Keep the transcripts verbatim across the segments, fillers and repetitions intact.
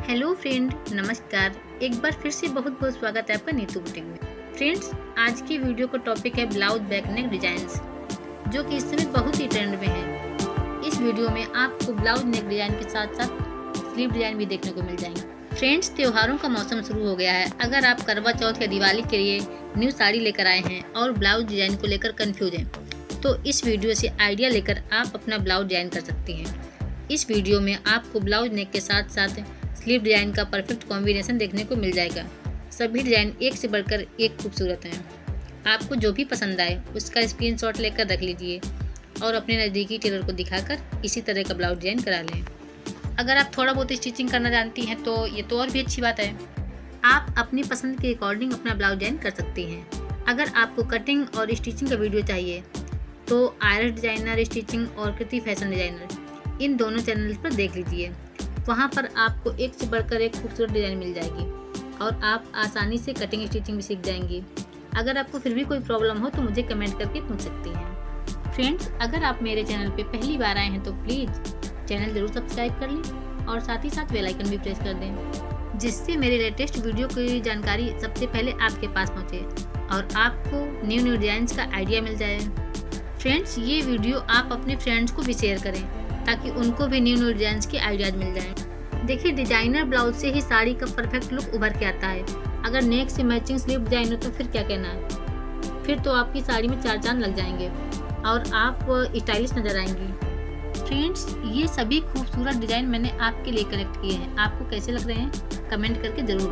Hello friend, नमस्कार। एक बार फिर से बहुत बहुत स्वागत है आपका नीतू बुटीक में। फ्रेंड्स, आज की वीडियो का टॉपिक है ब्लाउज बैक नेक डिजाइन्स, जो कि इस समय बहुत ही ट्रेंड में है। इस वीडियो में आपको ब्लाउज नेक डिजाइन के साथ साथ स्लीव डिजाइन भी देखने को मिल जाएंगे। फ्रेंड्स, त्योहारों का मौसम शुरू हो गया है। अगर आप करवा चौथ या दिवाली के लिए न्यू साड़ी लेकर आए हैं और ब्लाउज डिजाइन को लेकर कंफ्यूज हैं, तो इस वीडियो से आइडिया लेकर आप अपना ब्लाउज डिजाइन कर सकती हैं। इस वीडियो में आपको ब्लाउज नेक के साथ साथ स्लीव डिजाइन का परफेक्ट कॉम्बिनेशन देखने को मिल जाएगा। सभी डिजाइन एक से बढ़कर एक खूबसूरत हैं। आपको जो भी पसंद आए उसका स्क्रीनशॉट लेकर रख लीजिए और अपने नज़दीकी टेलर को दिखाकर इसी तरह का ब्लाउज डिजाइन करा लें। अगर आप थोड़ा बहुत स्टिचिंग करना जानती हैं तो ये तो और भी अच्छी बात है। आप अपनी पसंद के अकॉर्डिंग अपना ब्लाउज डिजाइन कर सकती हैं। अगर आपको कटिंग और स्टिचिंग का वीडियो चाहिए तो आयरस डिजाइनर स्टिचिंग और कृति फैशन डिजाइनर, इन दोनों चैनल पर देख लीजिए। वहाँ पर आपको एक से बढ़कर एक खूबसूरत डिज़ाइन मिल जाएगी और आप आसानी से कटिंग स्टिचिंग भी सीख जाएंगी। अगर आपको फिर भी कोई प्रॉब्लम हो तो मुझे कमेंट करके पूछ सकती हैं। फ्रेंड्स, अगर आप मेरे चैनल पे पहली बार आए हैं तो प्लीज़ चैनल ज़रूर सब्सक्राइब कर लें और साथ ही साथ बेल आइकन भी प्रेस कर दें, जिससे मेरे लेटेस्ट वीडियो की जानकारी सबसे पहले आपके पास पहुँचे और आपको न्यू न्यू डिज़ाइंस का आइडिया मिल जाए। फ्रेंड्स, ये वीडियो आप अपने फ्रेंड्स को भी शेयर करें ताकि उनको भी न्यू न्यू डिजाइन के आइडियाज मिल जाएं। देखिए, डिजाइनर ब्लाउज से ही साड़ी का परफेक्ट लुक उभर के आता है। अगर नेक से मैचिंग स्लीव डिजाइन हो तो फिर क्या कहना है। फिर तो आपकी साड़ी में चार चांद लग जाएंगे और आप स्टाइलिश नजर आएंगी। फ्रेंड्स, ये सभी खूबसूरत डिजाइन मैंने आपके लिए कलेक्ट किए हैं। आपको कैसे लग रहे हैं कमेंट करके जरूर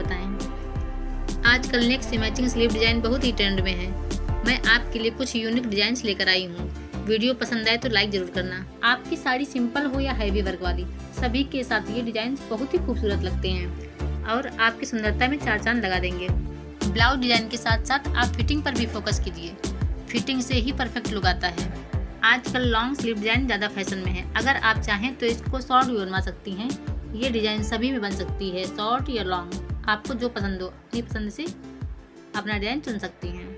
बताएं। आजकल नेक से मैचिंग स्लीव डिजाइन बहुत ही ट्रेंड में है। मैं आपके लिए कुछ यूनिक डिजाइन लेकर आई हूँ। वीडियो पसंद आए तो लाइक जरूर करना। आपकी साड़ी सिंपल हो या हैवी वर्क वाली, सभी के साथ ये डिजाइन बहुत ही खूबसूरत लगते हैं और आपकी सुंदरता में चार चांद लगा देंगे। ब्लाउज डिजाइन के साथ साथ आप फिटिंग पर भी फोकस कीजिए। फिटिंग से ही परफेक्ट लुक आता है। आजकल लॉन्ग स्लीव डिजाइन ज़्यादा फैशन में है। अगर आप चाहें तो इसको शॉर्ट भी बनवा सकती हैं। ये डिजाइन सभी में बन सकती है, शॉर्ट या लॉन्ग। आपको जो पसंद हो अपनी पसंद से अपना डिजाइन चुन सकती हैं।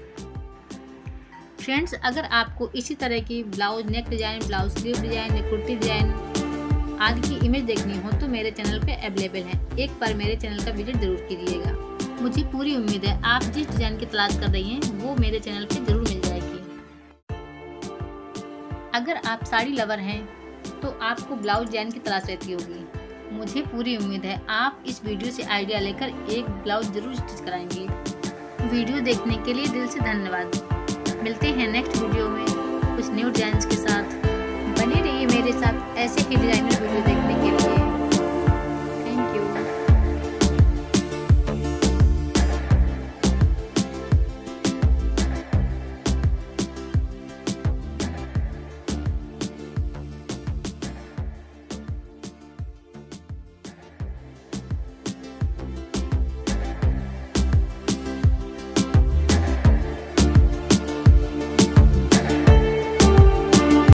फ्रेंड्स, अगर आपको इसी तरह की blouse neck design, blouse sleeve design या कुर्ती डिजाइन आदि की इमेज देखनी हो तो मेरे चैनल पे अवेलेबल है। एक बार मेरे चैनल का विजिट जरूर कीजिएगा। मुझे पूरी उम्मीद है आप जिस डिजाइन की तलाश कर रही हैं वो मेरे चैनल पे जरूर मिल जाएगी। अगर आप साड़ी लवर हैं तो आपको ब्लाउज डिजाइन की तलाश रहती होगी। मुझे पूरी उम्मीद है आप इस वीडियो से आइडिया लेकर एक ब्लाउज जरूर स्टिच कराएंगी। वीडियो देखने के लिए दिल से धन्यवाद। मिलते हैं नेक्स्ट वीडियो में कुछ न्यू डिजाइन्स के साथ। बने रहिए मेरे साथ ऐसे ही डिजाइनर वीडियो देखने के लिए।